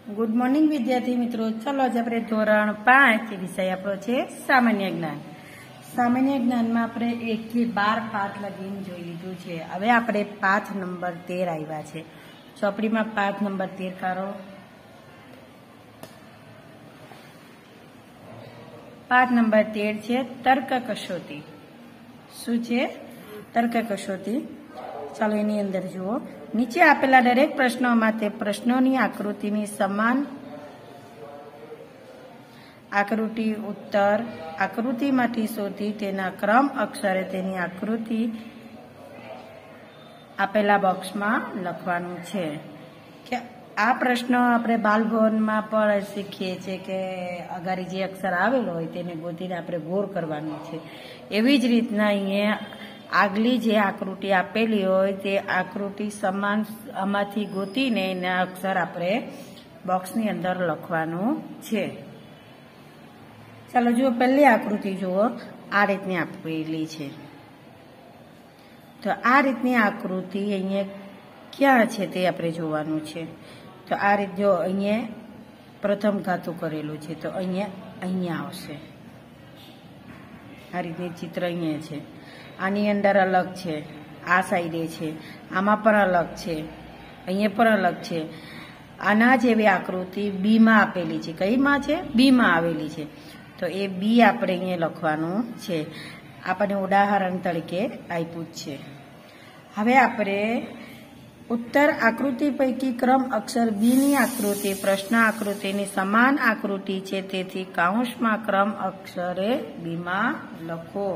Good morning विद्यार्थी मित्रों। चलो आज આપણે ધોરણ 5 વિષય આપણો છે સામાન્ય જ્ઞાન। સામાન્ય જ્ઞાનમાં આપણે 1 થી 12 પાઠ લગીને જોઈ લીધું છે। હવે આપણે પાઠ નંબર 13 આવ્યા છે। ચોપડીમાં પાઠ નંબર 13 કરો। પાઠ નંબર 13 છે તર્ક કસોટી। શું છે? તર્ક કસોટી। ચાલો એની અંદર જુઓ। નીચે આપેલા દરેક પ્રશ્નો માટે પ્રશ્નોની આકૃતિની સમાન આકૃતિ ઉત્તર આકૃતિમાંથી શોધી તેના ક્રમ અક્ષરે તેની આકૃતિ આપેલા બોક્સમાં લખવાનું છે। કે આ પ્રશ્નો આપણે બાલભવનમાં પણ શીખીએ છીએ કે અગાડી જે અક્ષર આવેલો હોય તેને ગોતીને આપણે ગોળ કરવાનું છે। એવી જ રીતના અહીંયા આગલી જે આકૃતિ આપેલી હોય તે આકૃતિ સમાન આમાંથી ગોતીને એના અક્ષર આપણે બોક્સની અંદર લખવાનું છે। ચાલો જુઓ, પહેલી આકૃતિ જુઓ, આ રીતની આપેલી છે। તો આ રીતની આકૃતિ અહીંયા ક્યાં છે તે આપણે જોવાનું છે। તો આ રીત જો અહીંયા પ્રથમ ઘાતું કરેલું છે તો અહીંયા આવશે। આ રીતની ચિત્ર અહીંયા છે। આની અંદર અલગ છે, આ સાઈડે છે, આમાં પણ અલગ છે, અહીંયા પણ અલગ છે। આના જેવી આકૃતિ બી માં આપેલી છે। કઈમાં છે? બી માં આવેલી છે। તો એ બી આપણે અહીંયા લખવાનું છે। આપણને ઉદાહરણ તરીકે આપ્યું છે। હવે આપણે ઉત્તર આકૃતિ પૈકી ક્રમ અક્ષર બી ની આકૃતિ પ્રશ્ન આકૃતિની સમાન આકૃતિ છે, તેથી કૌંસમાં ક્રમ અક્ષરે બી માં લખો।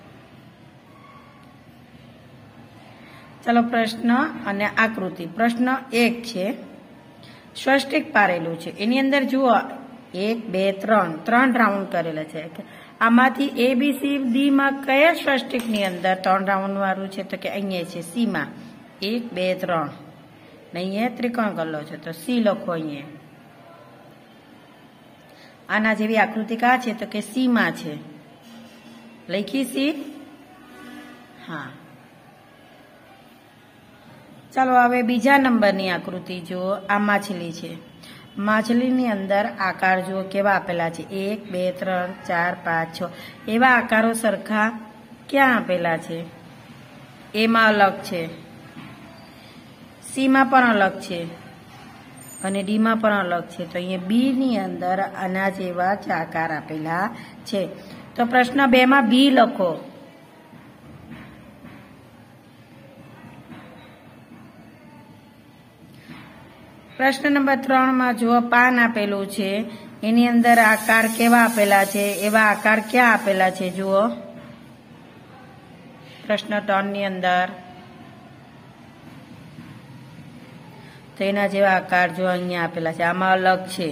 चलो प्रश्न અને આકૃતિ। પ્રશ્ન 1 છે, સ્વસ્તિક પારેલું છે। એની અંદર જુઓ 1 2 3 3 રાઉન્ડ કરેલા છે। આમાંથી એ બી સી ડી માં કયા સ્વસ્તિકની અંદર 3 રાઉન્ડ વાળું છે? તો કે અહીંયા છે સી માં 1 2 3 ને અહીંયા ત્રિકોણ કરેલો છે તો સી લખો। અહીંયા આના જેવી આકૃતિ કા છે? તો કે સી માં છે। લખી સી? હા। ચાલો હવે બીજા નંબરની આકૃતિ જુઓ। આ માછલી છે। માછલીની અંદર આકાર જુઓ કેવા આપેલા છે? 1 2 3 4 5 6 એવા આકારો સરખા ક્યાં આપેલા છે? એ માં અલગ છે, સી માં પણ અલગ છે અને ડી માં પણ અલગ છે। તો અહીંયા બી ની અંદર આના જેવા જ આકાર આપેલા છે। તો પ્રશ્ન 2 માં બી લખો। प्रश्न नंबर 3 में जो पान आपेलू छे एनी अंदर आकार केवा आपेला छे? एवा आकार क्या आपेला छे? जुओ प्रश्न 3 नी अंदर तो एना जेवा आकार जो अहींया आपेला छे, आमां अलग छे।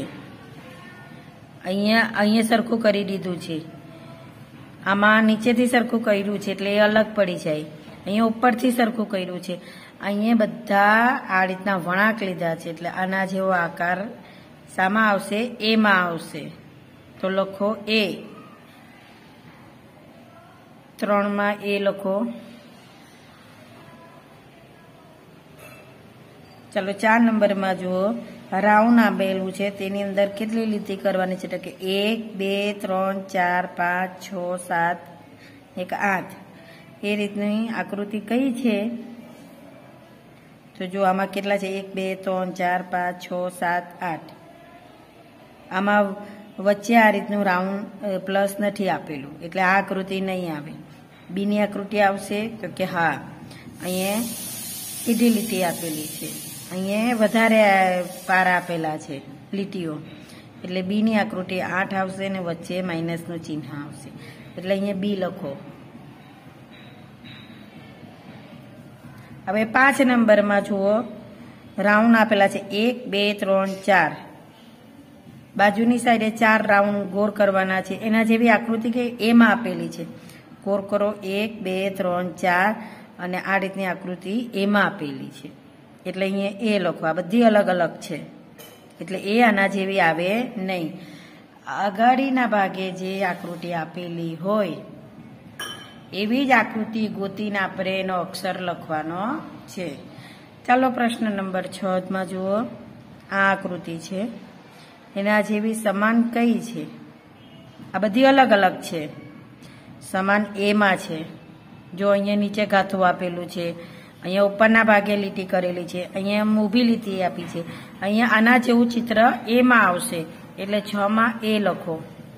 अहींया सरखुं करी दीधुं छे, आमां नीचेथी सरखुं कर्युं छे એટલે એ अलग पड़ी जाय। अहींया उपरथी सरखुं कर्युं छे, અહીંયા બધા આ રીતના વળાંક લીધા છે એટલે આના જેવો આકાર શામાં આવશે? એ માં આવશે। તો લખો એ। 3 માં એ લખો। ચાલો 4 નંબરમાં જુઓ, રાઉન્ડ આપેલું છે તેની અંદર કેટલી લીટી કરવાની છે? તો કે 1 2 3 4 5 6 7 1 8 એ રીતની આકૃતિ કઈ છે? तो जो आमा केटला छे? 1 2 3 4 5 6 7 8 आमा वच्चे आ रीतनु राउंड प्लस नहीं आपेलू એટલે આ આકૃતિ नहीं आवे। बी ની आकृति आवशे तो के हाँ अहींया सीधी લીટી આપેલી છે, अहींया વધારે પાર આપેલા છે લીટીઓ એટલે बी ની आकृति 8 આવશે ને વચ્ચે માઈનસ નું ચિહ્ન આવશે એટલે अहींया बी લખો। હવે 5 નંબરમાં જુઓ, રાઉન્ડ આપેલા છે 1 2 3 4 બાજુની સાઈડે 4 રાઉન્ડ ગોળ કરવાના છે। એના જેવી આકૃતિ કે એ માં આપેલી છે, ગોળ કરો 1 2 3 4 અને આ રીતની આકૃતિ એ માં આપેલી છે એટલે અહીંયા એ લખવા। બધી અલગ અલગ છે એટલે એ આના જેવી આવે નહીં। અગાડીના ભાગે જે આકૃતિ આપેલી હોય એવી જ આકૃતિ ગોતીને આપણે એનો અક્ષર લખવાનો છે। ચાલો પ્રશ્ન નંબર 6 માં જુઓ, આ આકૃતિ છે। એના જેવી સમાન કઈ છે? આ બધી અલગ અલગ છે. સમાન એમાં છે. જો અહીંયા નીચે ગાથું આપેલું છે, અહીંયા ઉપરના ભાગે લીટી કરેલી છે, અહીંયા ઊભી લીટી આપી છે, અહીંયા આના જેવું ચિત્ર એમાં આવશે એટલે 6 માં એ લખો.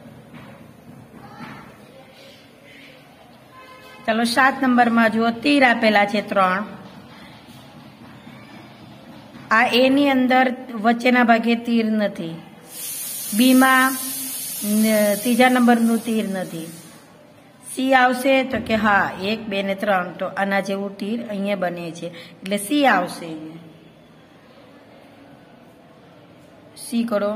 ચાલો 7 નંબરમાં જુઓ, તીર આપેલા છે 3. આ એની અંદર વચ્ચેના ભાગે તીર નથી. બીમાં ત્રીજા નંબરનું તીર નથી. સી આવશે તો કે હા 1, 2 ને 3, તો આના જેવું તીર અહીંયા બને છે એટલે સી આવશે. સી કરો.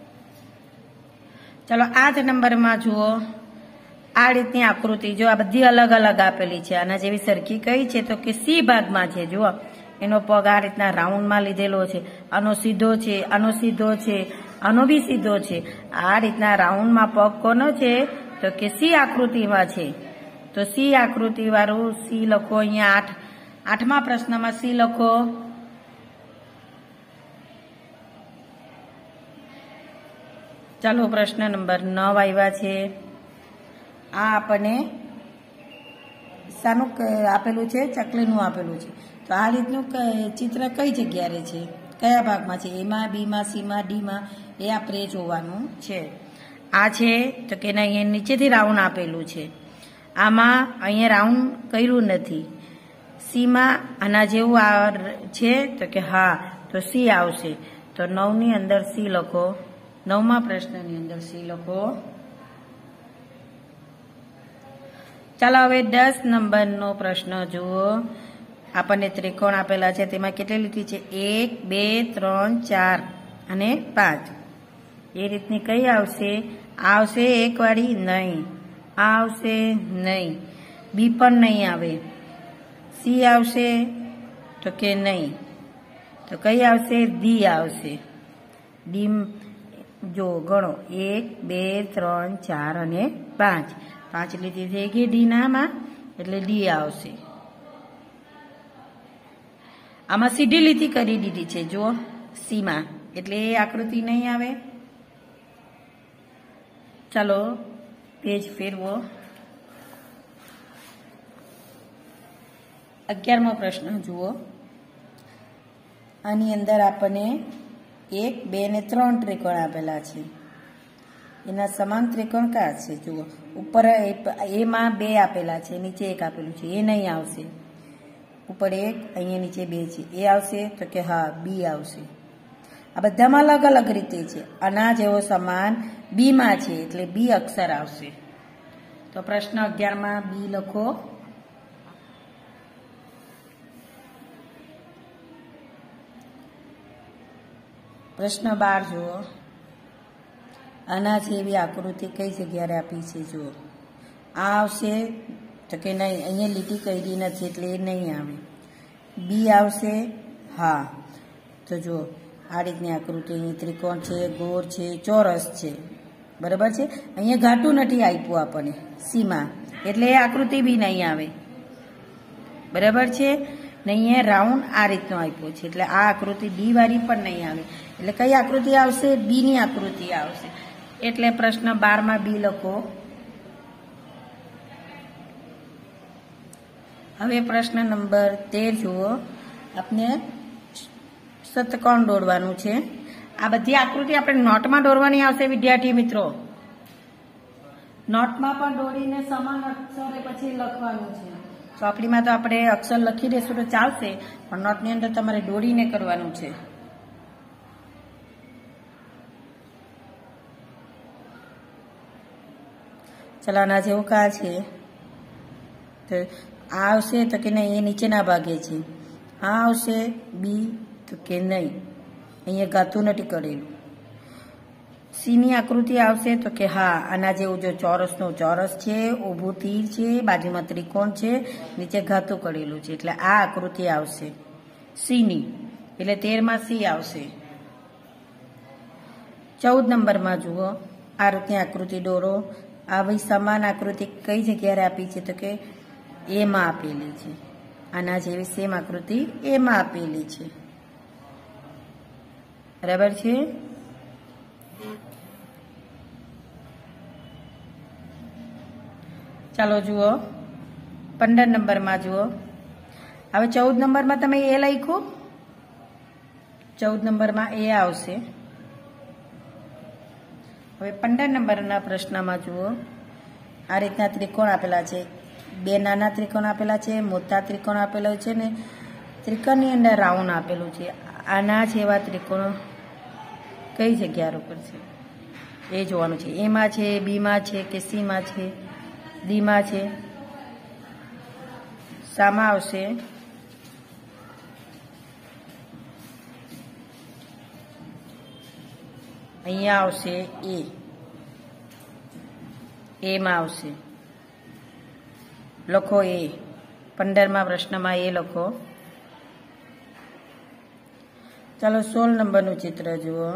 ચાલો 8 નંબરમાં જુઓ, આ રીતની આકૃતિ જો આ બધી અલગ અલગ આપેલી છે. આના જેવી સરખી કઈ છે તો કે સી ભાગમાં છે. જુઓ એનો પગ આ રીતના રાઉન્ડમાં લીધેલો છે, આનો સીધો છે, આનો સીધો છે, આનો બી સીધો છે. આ રીતના રાઉન્ડમાં પગ કોનો છે તો કે સી આકૃતિમાં છે. તો સી આકૃતિ વાળું સી લખો. અહીંયા 8મા પ્રશ્નમાં સી લખો. ચાલો પ્રશ્ન નંબર 9 આવ્યા છે. આ આપણને શાનું આપેલું છે? ચકલીનું આપેલું છે. તો આ રીતનું ચિત્ર કઈ જગ્યાએ છે, કયા ભાગમાં છે? એમાં, બીમાં, સીમાં, ડીમાં, એ આપણે જોવાનું છે. આ છે તો કે અહીંયા નીચેથી રાઉન્ડ આપેલું છે. આમાં અહીંયા રાઉન્ડ કર્યું નથી. સીમાં આના જેવું છે તો કે હા, તો સી આવશે. તો 9 ની અંદર સી લખો. 9મા પ્રશ્નની અંદર સી લખો. ચાલો હવે 10 નંબરનો પ્રશ્ન જુઓ. આપણને ત્રિકોણ આપેલા છે, તેમાં કેટલી લીટી છે? 1, 2, 3, 4 અને 5. એ રીતની કઈ આવશે? આવશે 1 વાળી? નહીં. આ આવશે? નહીં. બી પણ નહીં આવે. સી આવશે તો કે નહીં. તો કઈ આવશે? ડી આવશે. ડી જો ગણો 1, 2, 3, 4 અને 5. 5 લીટી થઈ ગઈ ડી નામાં એટલે ડી આવશે. આમાં સીધી લીટી કરી દીધી છે જુઓ સીમાં, એટલે એ આકૃતિ નહીં આવે. ચાલો પેજ ફેરવો. 11મો પ્રશ્ન જુઓ. આની અંદર આપણને 1, 2 ને 3 ત્રિકોણ આપેલા છે. એના સમાન ત્રિકોણ કયા છે? જુઓ ઉપર એમાં 2 આપેલા છે, નીચે 1 આપેલું છે, એ નહીં આવશે. ઉપર 1, અહીંયા નીચે 2 છે, એ આવશે તો કે હા બી આવશે. આ બધામાં અલગ અલગ રીતે છે. આના જેવો સમાન બીમાં છે એટલે બી અક્ષર આવશે. તો પ્રશ્ન 11માં બી લખો. પ્રશ્ન 12 જુઓ. આના જેવી આકૃતિ કઈ જગ્યાએ આપી છે? જુઓ આ આવશે તો કે નહીં, અહીંયા લીટી કરી નથી એટલે એ નહીં આવે. બી આવશે? હા. તો જુઓ આ રીતની આકૃતિ, અહીં ત્રિકોણ છે, ગોળ છે, ચોરસ છે, બરાબર છે. અહીંયા ઘાટું નથી આપ્યું આપણને સીમાં એટલે એ આકૃતિ બી નહીં આવે, બરાબર છે. ને અહીંયા રાઉન્ડ આ રીતનો આપ્યો છે એટલે આ આકૃતિ ડી વાળી પણ નહીં આવે. એટલે કઈ આકૃતિ આવશે? બી ની આકૃતિ આવશે. એટલે પ્રશ્ન 12માં બી લખો. હવે પ્રશ્ન નંબર 13 જુઓ. આપણે શતકોણ દોરવાનું છે. આ બધી આકૃતિ આપણે નોટમાં દોરવાની આવશે વિદ્યાર્થી મિત્રો. નોટમાં પણ દોરીને સમાન અક્ષરે પછી લખવાનું છે. ચોપડીમાં તો આપણે અક્ષર લખી દઈશું તો ચાલશે, પણ નોટની અંદર તમારે દોરીને કરવાનું છે. ચલાના જેવું કા છે તો આ આવશે તો કે નહીં, એ નીચેના ભાગે છે. આ આવશે બી તો કે નહીં, અહીંયા ગાતું નથી કરેલું. સીની આકૃતિ આવશે તો કે હા આના જેવું જો ચોરસનો ચોરસ છે, ઊભું તીર છે, બાજુમાં ત્રિકોણ છે, નીચે ઘાતું કરેલું છે એટલે આ આકૃતિ આવશે સીની. એટલે 13માં સી આવશે. 14 નંબરમાં જુઓ. આ રીતની આકૃતિ દોરો. આવી સમાન આકૃતિ કઈ જગ્યાએ આપી છે તો કે એમાં આપેલી છે. આના જેવી સેમ આકૃતિ એમાં આપેલી છે, બરાબર છે. ચાલો જુઓ 15 નંબરમાં જુઓ. હવે 14 નંબરમાં તમે એ લખ્યું, 14 નંબરમાં એ આવશે. હવે 15 નંબરના પ્રશ્નમાં જુઓ, આ રીતના ત્રિકોણ આપેલા છે. 2 નાના ત્રિકોણ આપેલા છે, મોટા ત્રિકોણ આપેલો છે ને ત્રિકોણની અંદર રાઉન્ડ આપેલું છે. આના જેવા ત્રિકોણ કઈ જગ્યા ઉપર છે એ જોવાનું છે. એમાં છે, બીમાં છે કે સીમાં છે, ડીમાં છે, શામાં આવશે? અહીંયા આવશે એમાં આવશે. લખો એ. 15મા પ્રશ્નમાં એ લખો. ચાલો 16 નંબરનું ચિત્ર જુઓ.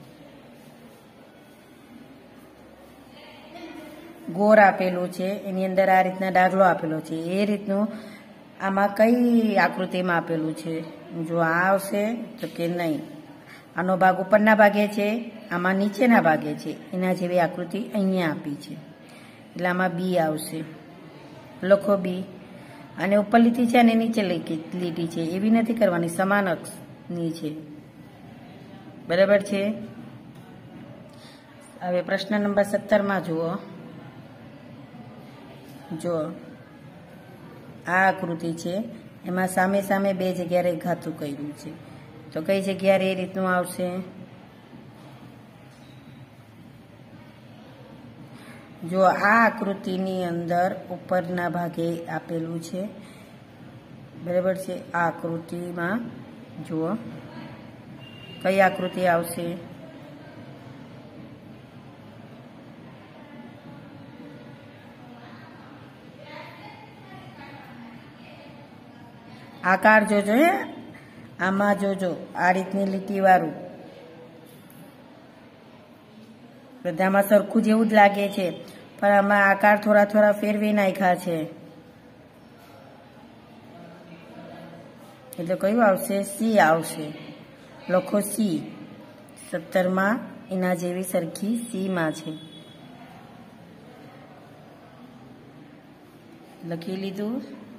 ગોળ આપેલું છે, એની અંદર આ રીતના ડાગલો આપેલો છે. એ રીતનું આમાં કઈ આકૃતિમાં આપેલું છે? જો આ આવશે તો કે નહીં. આનો ભાગ ઉપરના ભાગે છે, આમાં નીચેના ભાગે છે. એના જેવી આકૃતિ અહીંયા આપી છે એટલે આમાં બી આવશે. લખો બી. અને ઉપર લીટી છે અને નીચે લીટી છે એવી નથી કરવાની, સમાન અક્ષની છે. બરાબર છે. હવે પ્રશ્ન નંબર 17માં જુઓ. જો આ આકૃતિ છે, એમાં સામે સામે 2 જગ્યાએ રેખાતું કર્યું છે. તો કઈ જગ્યાએ એ રીતનું આવશે? જો આ આકૃતિની અંદર ઉપરના ભાગે આપેલું છે. બરાબર છે. આ આકૃતિમાં જુઓ કઈ આકૃતિ આવશે? આકાર જોજો હે, આમાં જોજો આ રીતની લીટી વાળું. બધામાં સરખું જેવું જ લાગે છે પણ આમાં આકાર થોડા થોડા ફેરવી નાખ્યા છે. એટલે કયું આવશે? સી આવશે. લખો સી. 17માં એના જેવી સરખી સીમાં છે. લખી લીધું.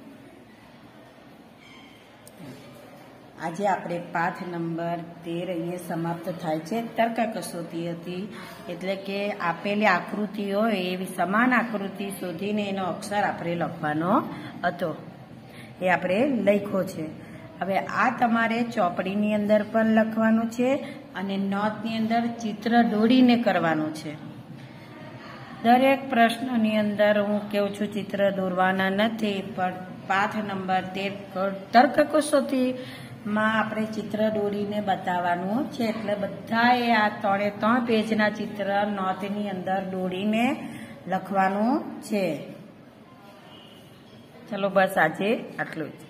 આજે આપણે પાઠ નંબર 13 અહીંયા સમાપ્ત થાય છે. તર્ક કસોટી હતી, એટલે કે આપેલી આકૃતિઓ એવી સમાન આકૃતિ શોધીને એનો અક્ષર આપણે લખવાનો હતો. એ આપણે લખ્યો છે. હવે આ તમારે ચોપડીની અંદર પણ લખવાનું છે અને નોટની અંદર ચિત્ર દોરીને કરવાનું છે. દરેક પ્રશ્નની અંદર હું કહું છું ચિત્ર દોરવાના નથી, પણ પાઠ નંબર 13 તર્ક કસોટીમાં આપણે ચિત્ર દોરીને બતાવવાનું છે. એટલે બધાએ આ 3 પેજના ચિત્ર નોટની અંદર દોરીને લખવાનું છે. ચલો બસ આજે આટલું જ.